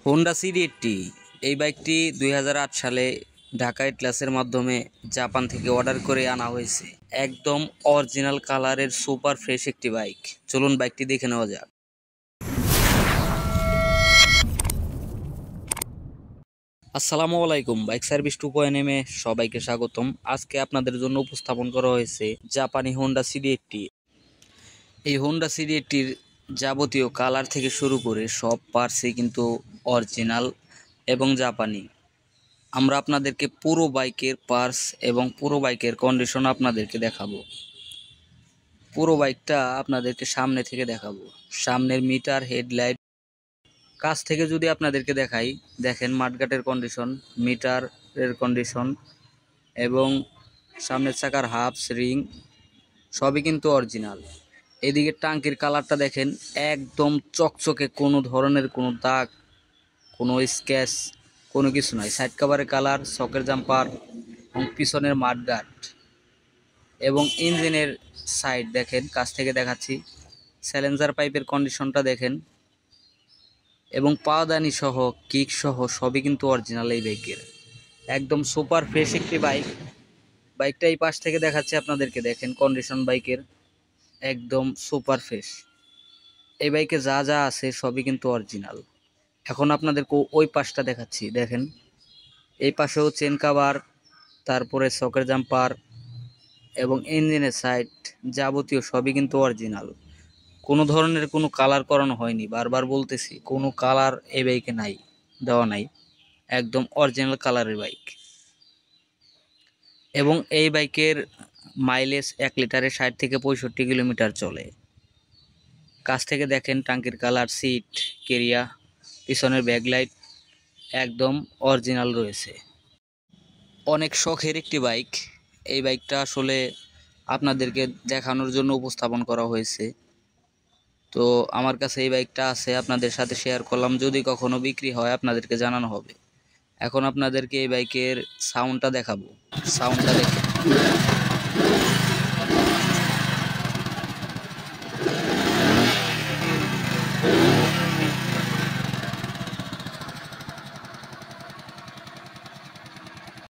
Honda সিডি80 এই বাইকটি 2008 সালে ঢাকা এটলাসের মাধ্যমে জাপান থেকে অর্ডার করে আনা হয়েছে। একদম অরিজিনাল কালারের সুপার ফ্রেশ একটি বাইক। চলুন বাইকটি দেখে নেওয়া যাক। আসসালামু আলাইকুম, বাইক সার্ভিস 2.0 এ সবাইকে স্বাগতম। আজকে আপনাদের জন্য উপস্থাপন করা হয়েছে জাপানি হোন্ডা সিডি80। এই হোন্ডা সিডি80-র যাবতীয় কালার থেকে শুরু করে সব পার্টসই কিন্তু অরিজিনাল এবং জাপানি। আমরা আপনাদেরকে পুরো বাইকের পার্টস এবং পুরো বাইকের কন্ডিশন আপনাদেরকে দেখাবো। পুরো বাইকটা আপনাদেরকে সামনে থেকে দেখাবো। সামনের মিটার, হেডলাইট, কাছ থেকে যদি আপনাদেরকে দেখাই, দেখেন মাঠঘাটের কন্ডিশন, মিটারের কন্ডিশন এবং সামনের চাকার হাবস, রিং সবই কিন্তু অরিজিনাল। এদিকে টাঙ্কির কালারটা দেখেন, একদম চকচকে, কোনো ধরনের কোনো দাগ, কোনো স্ক্র্যাচ, কোনো কিছু নয়। সাইড কভারের কালার, শকের জাম্পার এবং পিছনের মাঠগার্ড এবং ইঞ্জিনের সাইড দেখেন, কাছ থেকে দেখাচ্ছি। স্যালেঞ্জার পাইপের কন্ডিশনটা দেখেন এবং পাওদানি সহ, কিক সহ সবই কিন্তু অরিজিনাল এই বাইকের। একদম সুপার ফ্রেশ একটি বাইক। বাইকটা এই পাশ থেকে দেখাচ্ছি আপনাদেরকে, দেখেন কন্ডিশন বাইকের একদম সুপার ফ্রেশ। এই বাইকে যা যা আছে সবই কিন্তু অরিজিনাল। এখন আপনাদেরকে ওই পাশটা দেখাচ্ছি, দেখেন এই পাশেও চেন কাভার, তারপরে শকের জাম্পার এবং ইঞ্জিনের সাইড যাবতীয় সবই কিন্তু অরিজিনাল। কোনো ধরনের কোনো কালার করানো হয়নি, বারবার বলতেছি, কোনো কালার এই বাইকে নাই, দেওয়া নাই। একদম অরিজিনাল কালারের বাইক। এবং এই বাইকের মাইলেজ 1 লিটারে 60 থেকে 65 কিলোমিটার চলে। কাছ থেকে দেখেন টাঙ্কির কালার, সিট, কেরিয়া, পিছনের ব্যাকলাইট একদম অরিজিনাল রয়েছে। অনেক শখের একটি বাইক। এই বাইকটা আসলে আপনাদেরকে দেখানোর জন্য উপস্থাপন করা হয়েছে। তো আমার কাছে এই বাইকটা আছে, আপনাদের সাথে শেয়ার করলাম। যদি কখনো বিক্রি হয় আপনাদেরকে জানানো হবে। এখন আপনাদেরকে এই বাইকের সাউন্ডটা দেখাবো। সাউন্ডটা দেখেন।